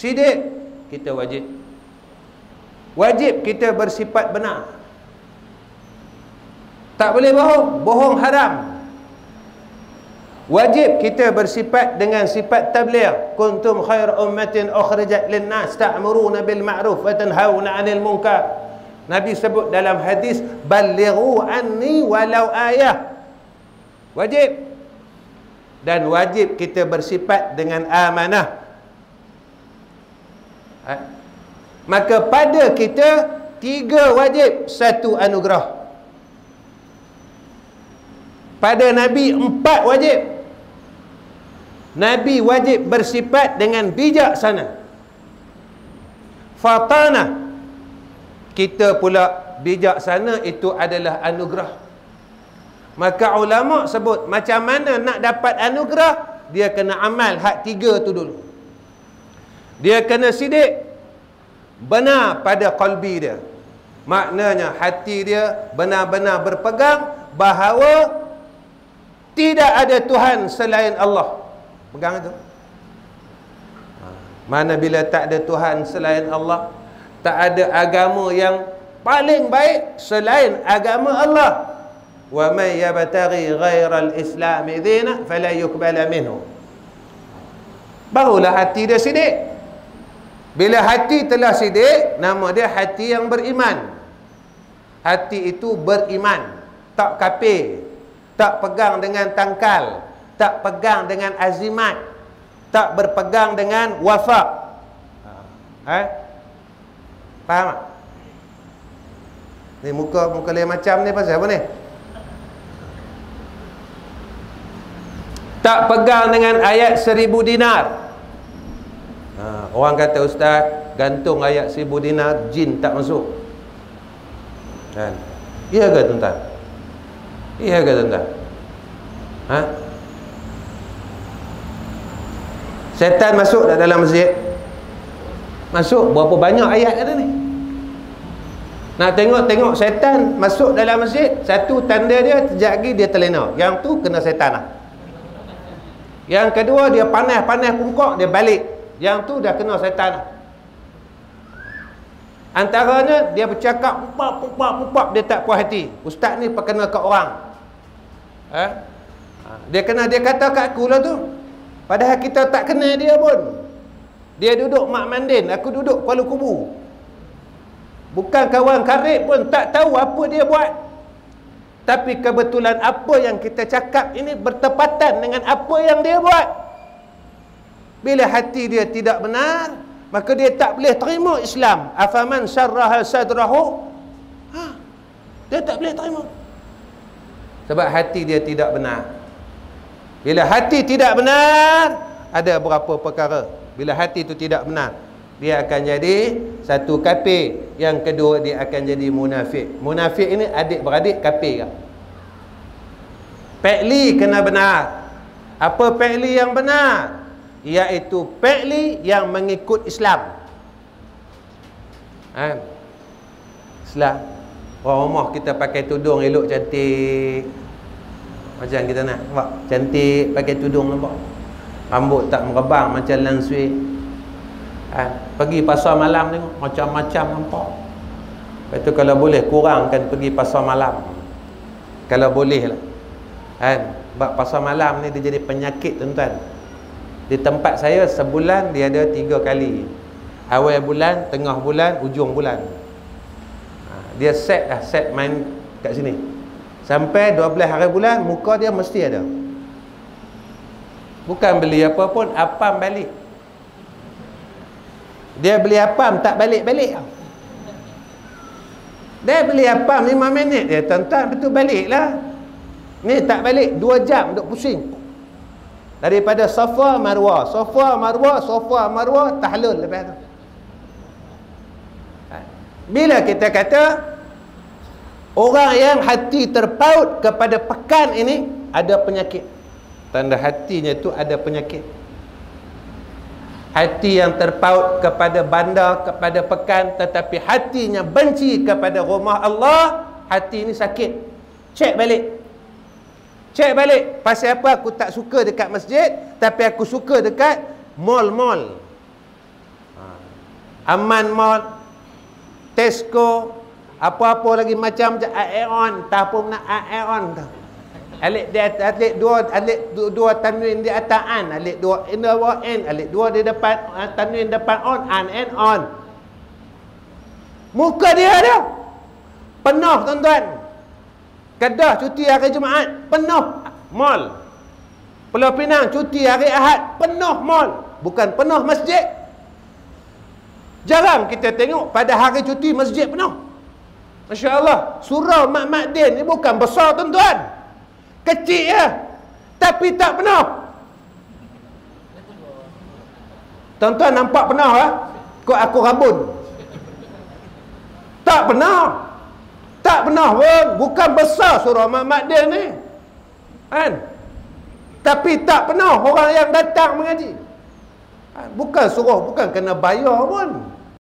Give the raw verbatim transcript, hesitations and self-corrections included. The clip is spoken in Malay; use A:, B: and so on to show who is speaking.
A: sidik, kita wajib. Wajib kita bersifat benar. Tak boleh bohong, bohong haram. Wajib kita bersifat dengan sifat tabligh. Kuntum khair ummatin ukhrijat lin-nas ta'muruna bil ma'ruf wa tanhauna 'anil munkar. Nabi sebut dalam hadis, balighu anni walau ayah. Wajib. Dan wajib kita bersifat dengan amanah. Ha? Maka pada kita tiga wajib, satu anugerah. Pada Nabi empat wajib. Nabi wajib bersifat dengan bijaksana. Fatana. Kita pula bijaksana itu adalah anugerah. Maka ulama sebut macam mana nak dapat anugerah, dia kena amal hak tiga tu dulu. Dia kena sidik, benar pada qalbi dia. Maknanya hati dia benar-benar berpegang bahawa tidak ada Tuhan selain Allah. Pegang itu. Mana bila tak ada Tuhan selain Allah, tak ada agama yang paling baik selain agama Allah. Wa may yabtaghi ghairal islam dina fala yuqbala minhu. Barulah hati dia sidik. Bila hati telah sidik, nama dia hati yang beriman. Hati itu beriman, tak kafir, tak pegang dengan tangkal, tak pegang dengan azimat, tak berpegang dengan wafak. Ha? Faham tak? Ni muka muka lain macam ni pasal apa ni? Tak pegang dengan ayat seribu dinar. Ha, orang kata, ustaz, gantung ayat seribu dinar, jin tak masuk. Kan? Iya ke tuan-tuan? Iya ke tuan-tuan? Ha? Setan masuk tak dalam masjid? Masuk. Berapa banyak ayat ada ni? Nak tengok-tengok setan masuk dalam masjid, satu tanda dia, sekejap lagi dia terlena. Yang tu kena setan lah. Yang kedua, dia panas-panas pungkok, dia balik. Yang tu dah kena setan lah. Antaranya, dia bercakap pupap-pupap-pupap, dia tak puas hati. Ustaz ni perkena ke orang. Ha? Dia kena, dia kata kat aku lah tu. Padahal kita tak kenal dia pun. Dia duduk Mak Mandin, aku duduk Kuala Kubu. Bukan kawan karib pun, tak tahu apa dia buat. Tapi kebetulan apa yang kita cakap ini bertepatan dengan apa yang dia buat. Bila hati dia tidak benar, maka dia tak boleh terima Islam. Afaman syarraha sadrahu, ha, dia tak boleh terima. Sebab hati dia tidak benar. Bila hati tidak benar, ada beberapa perkara. Bila hati itu tidak benar, dia akan jadi satu kafir. Yang kedua, dia akan jadi munafik. Munafik ini adik-beradik kafir. Fi'li kena benar. Apa fi'li yang benar? Iaitu fi'li yang mengikut Islam. Ha? Islam. Orang rumah kita pakai tudung elok cantik. Macam kita nak nampak cantik, pakai tudung nampak. Rambut tak merebang macam lansui. Ha? Pergi pasar malam tengok, macam-macam nampak. Lepas tu kalau boleh kurangkan pergi pasar malam. Kalau boleh lah. Kan? Sebab pasar malam ni dia jadi penyakit tuan-tuan. Di tempat saya sebulan dia ada tiga kali. Awal bulan, tengah bulan, ujung bulan. Ha, dia set lah, set main kat sini. Sampai dua belas hari bulan, muka dia mesti ada. Bukan beli apa pun, apam balik. Dia beli apam tak balik-balik. Dia beli apam lima minit, dia tuan-tuan betul balik lah. Ni tak balik, dua jam duk pusing. Daripada Safa Marwah, Safa Marwah, Safa Marwah, tahlul lepas tu. Bila kita kata orang yang hati terpaut kepada pekan ini ada penyakit, tanda hatinya itu ada penyakit. Hati yang terpaut kepada bandar, kepada pekan, tetapi hatinya benci kepada rumah Allah, hati ini sakit. Cek balik. Cek balik. Pasal apa aku tak suka dekat masjid, tapi aku suka dekat mall-mall. Ha. Aman Mall, Tesco, apa-apa lagi macam macam Aeon, tak apa nak Aeon tu. Alik dia alik dua alik dua, dua tanwin di atas an, alik dua in bawah n, alik dua di depan uh, tanwin depan on, an and on. Muka dia dia penuh tuan-tuan. Kedah cuti hari Jumaat penuh mall. Pulau Pinang cuti hari Ahad penuh mall, bukan penuh masjid. Jarang kita tengok pada hari cuti masjid penuh. Masya-Allah, surau Mak Mak Din ni bukan besar tuan-tuan. Kecil ya, tapi tak penuh. Tuan-tuan nampak penuh ah? Kok aku rabun. Tak penuh. Tak penuh pun, bukan besar surau Mak Mak Din ni. Kan? Tapi tak penuh orang yang datang mengaji. Bukan suruh, bukan kena bayar pun.